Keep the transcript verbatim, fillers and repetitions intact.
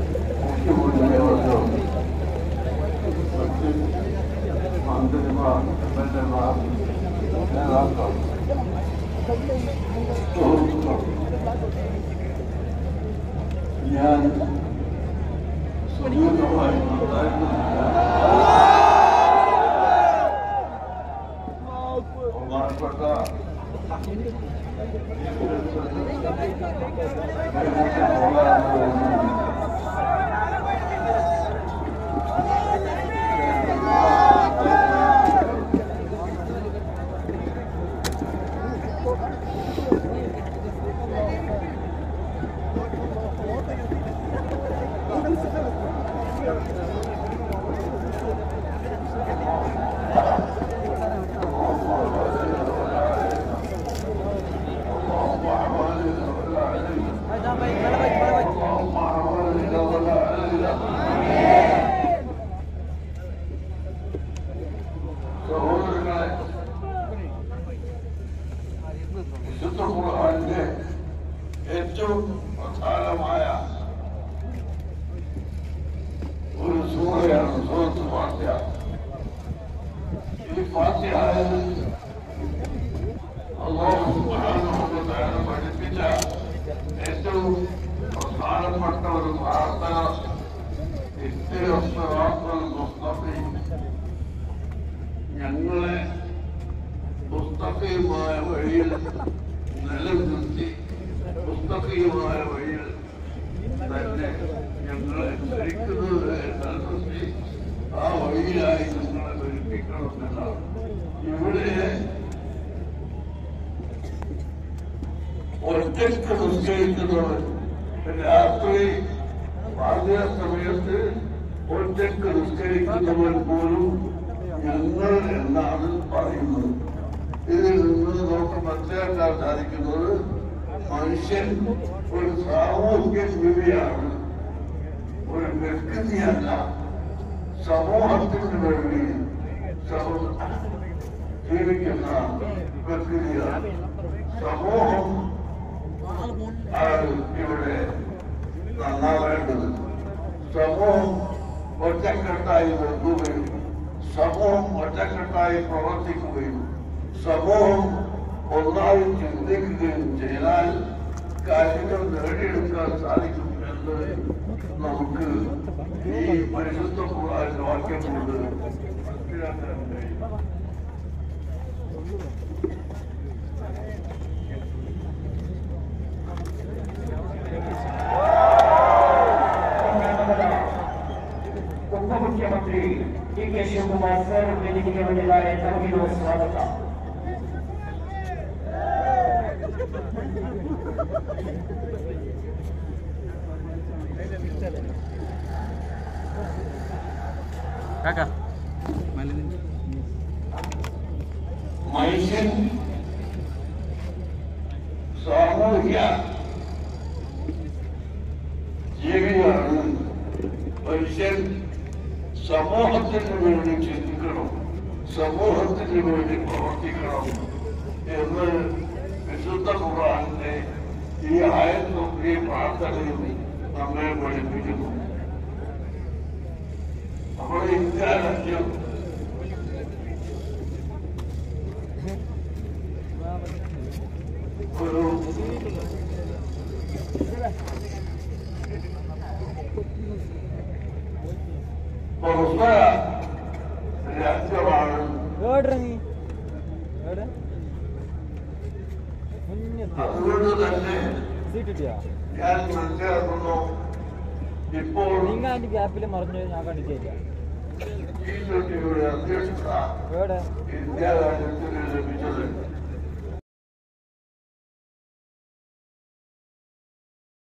മുഖ്യമന്ത്രിമാർ മന്ത്രിമാർ M L എമാർ നേതാക്കൾ ഞാൻ സുദീർഘമായി ബഹുമാനപ്പെട്ട വിശുദ്ധ ഖുർആനിലെ ഏറ്റവും പ്രധാനമായ ഒരു സൂറയാണ് സൂറത്തുൽ ഫാത്തിഹ. ഈ ഫാത്തിഹയിൽ അല്ലാഹു സുബ്ഹാനഹു വ തആല പഠിപ്പിച്ച ഏറ്റവും പ്രധാനപ്പെട്ട ഒരു പ്രാർത്ഥന ഇഹ്ദിന സിറാത്തൽ മുസ്തഖീം, ഞങ്ങളെ മുസ്തഖീമായ വഴിയിൽ നിലനിർത്തി മുസ്തഖീമായ വഴിയിൽ തന്നെ ഞങ്ങളെ ഭരിക്കുന്നത് നിലനിർത്തി ആ വഴിയിലായി നിങ്ങളെ ഭരിപ്പിക്കണം എന്നാണ്. ഇവിടെ ഒറ്റയ്ക്ക് നിശ്ചയിക്കുന്നവർ രാത്രി പാതിര സമയത്ത് ഒറ്റയ്ക്ക് നിശ്ചയിക്കുന്നവർ പോലും ഞങ്ങൾ എന്നാണ് പറയുന്നത്. ഇതിൽ നിന്ന് നമുക്ക് മനസ്സിലാക്കാൻ സാധിക്കുന്നത് മനുഷ്യൻ ഒരു സാമൂഹിക ജീവിയാണ്, ഒരു വ്യക്തിയല്ല. സമൂഹത്തിന് വേണ്ടി ജീവിക്കുന്ന വ്യക്തിയാണ്. സമൂഹം ആണ് ഇവിടെ നന്നാവേണ്ടത്. സമൂഹം ഒറ്റക്കെട്ടായി നിൽക്കുകയും സമൂഹം ഒറ്റക്കെട്ടായി പ്രവർത്തിക്കുകയും സമൂഹം ഒന്നായി ചിന്തിക്കുകയും ചെയ്താൽ കാര്യങ്ങൾ നേടിയെടുക്കാൻ സാധിക്കും എന്ന് നമുക്ക് ഈ പരിശുദ്ധ ഖുർആൻ വാക്യം കൊണ്ട് മനസ്സിലാക്കാൻ കഴിയും. उपमुख्यमंत्री डी के शिवकुमार सर वेदिके के ವೇದಿಕೆಯ ತಮಗಿರುವ ಸ್ವಾಗತ. കാക്ക മനുഷ്യൻ സാമൂഹ്യ ജീവിയാണ്. മനുഷ്യൻ സമൂഹത്തിന് വേണ്ടി ചിന്തിക്കണം, സമൂഹത്തിന് വേണ്ടി പ്രവർത്തിക്കണം എന്ന് വിശുദ്ധ ഖുർആനിലെ ഈ ആയത്തും ഈ പ്രാർത്ഥനയും നമ്മെ പഠിപ്പിക്കുന്നു. നമ്മുടെ ഇന്ത്യ രാജ്യം ഒരു പരസ്പര രാജ്യമാണ്. അതുകൊണ്ട് തന്നെ ഞാൻ മനസ്സിലാക്കുന്നു ഇപ്പോൾ ഗ്യാപ്പിൽ മറിഞ്ഞു ഞാൻ കണ്ടിട്ടില്ല. ഈ കുട്ടിയുടെ അധ്യക്ഷത ഇന്ത്യ രാജ്യത്തിന് ലഭിച്ചത്